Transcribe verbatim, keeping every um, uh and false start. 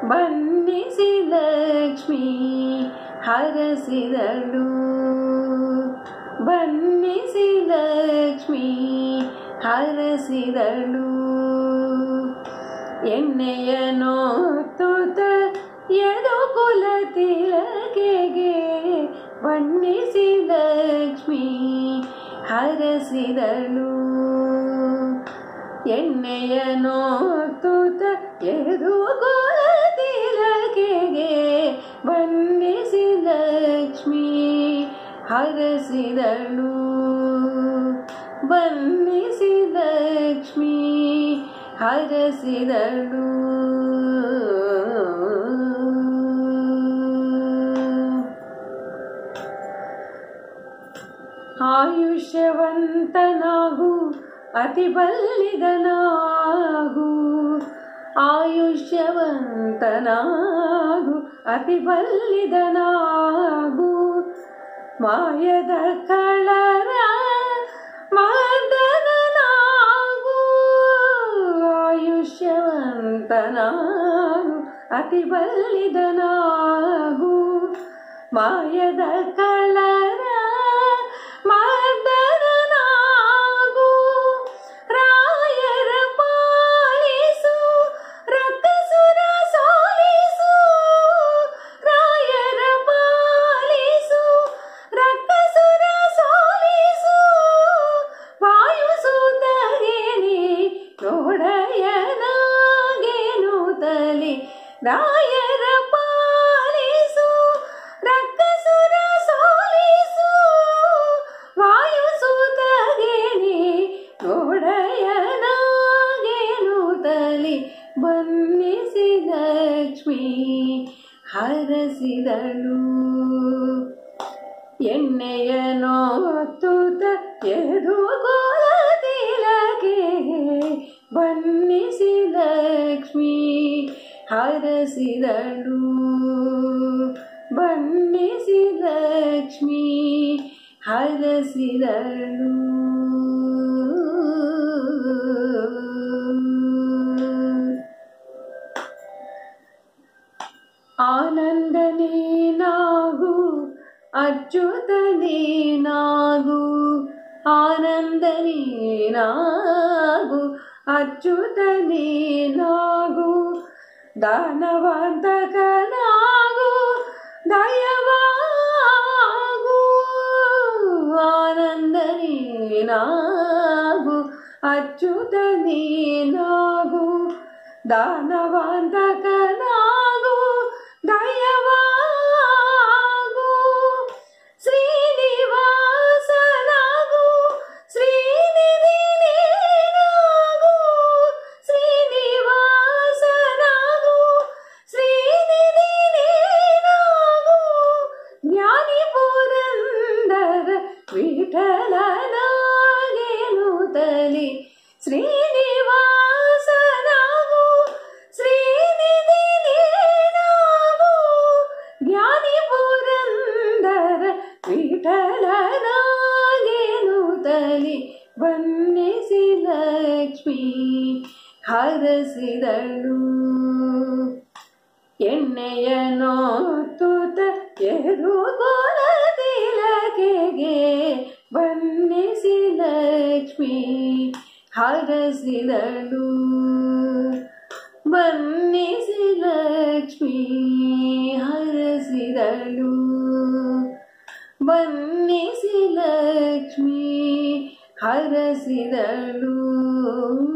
ಬನ್ನಿಸಿ ಲಕ್ಷ್ಮೀ ಹರಸಿದಳು ಬನ್ನಿಸಿ ಲಕ್ಷ್ಮೀ ಹರಸಿದಳು ಎಣ್ಣೆಯನೋ ತುತ ಯದುಕುಲ ತಿಲಕೆಗೆ ಬನ್ನಿಸಿ ಲಕ್ಷ್ಮೀ ಹರಸಿದಳು ಎಣ್ಣೆಯನೋ ತುತ ಯದುಕುಲ ತಿಲಕೆಗೆ ಬನ್ನಿಸಿ ಲಕ್ಷ್ಮೀ ಹರಸಿದಳು ಬನ್ನಿಸಿ ಲಕ್ಷ್ಮೀ ಹರಸಿದಳು ಆಯುಷ್ಯವಂತನಾಗು ಅತಿ ಬಲ್ಲಿದನಾಗು ಆಯುಷ್ಯವಂತನಾಗು ಅತಿ ಬಲ್ಲಿದನಾಗು ಮಾಯದ ಕಳರ ಮದನಾಗು ಆಯುಷ್ಯವಂತನಾಗು ಅತಿ ಬಲ್ಲಿದನಾಗು ಮಾಯದ ಕಳರ ಮದನಾಗು ರಾಯರ ಪಾಲಿಸು ರಕ್ಕಸುರ ಸೋಲಿಸು ರಾಯರ ಪಾಲಿಸು ರಕ್ಕಸುರ ಸೋಲಿಸು ವಾಯುಸುತಗೇನಿ ನೋಡಯನಾಗೇನು ತಲಿ ರಾಯರ ಪಾಲಿಸು ರಕ್ಕಸುರ ಸೋಲಿಸು ವಾಯುಸುತಗೇನಿ ನೋಡಯನಾಗೇನು ತಲಿ ಬನ್ನಿಸಿ ಲಕ್ಷ್ಮೀ ಹರಸಿದಳು ಎಣ್ಣೆಯನೋ ತುತ ಯದುಕುಲ ತಿಲಕೆಗೆ ಬನ್ನಿಸಿ ಲಕ್ಷ್ಮೀ ಹರಸಿದಳು ಬನ್ನಿಸಿ ಲಕ್ಷ್ಮೀ ಹರಸಿದಳು ಆನಂದ ನೀನಾಗು ಅಚ್ಯುತ ನೀನಾಗು ಆನಂದ ನೀನಾಗು ಅಚ್ಯುತ ನೀನಾಗು ದಾನವಂತಕನಾಗು ದಯವಾಗು ಆನಂದ ನೀನಾಗು ಅಚ್ಯುತ ನೀನಾಗು ದಾನವಂತಕನಾಗು ದಯವಾಗು ಶ್ರೀನಿವಾಸನಾಗು ಶ್ರೀನಿಧಿ ನೀನಾಗು ಶ್ರೀನಿವಾಸನಾಗು ಶ್ರೀನಿಧಿ ನೀನಾಗು ಜ್ಞಾನಿ ಪುರಂದರ ವಿಠಲನಾಗೇನು ತಲಿ ಶ್ರೀನಿವಾಸನಾಗು ಶ್ರೀನಿಧಿ ನೀನಾಗು ಜ್ಞಾನಿ ಪುರಂದರ ವಿಠಲನಾಗೇನು ತಲಿ ಬನ್ನಿಸಿ ಲಕ್ಷ್ಮೀ ಹರಸಿದಳು ಎಣ್ಣೆಯನೋ ತುತ ಯದುಕುಲ ತಿಲಕೆಗೆ ಬನ್ನಿಸಿ ಲಕ್ಷ್ಮೀ ಹರಸಿದಳು ಬನ್ನಿಸಿ ಲಕ್ಷ್ಮೀ ಹರಸಿದಳು ಬನ್ನಿಸಿ ಲಕ್ಷ್ಮೀ ಹರಸಿದಳು.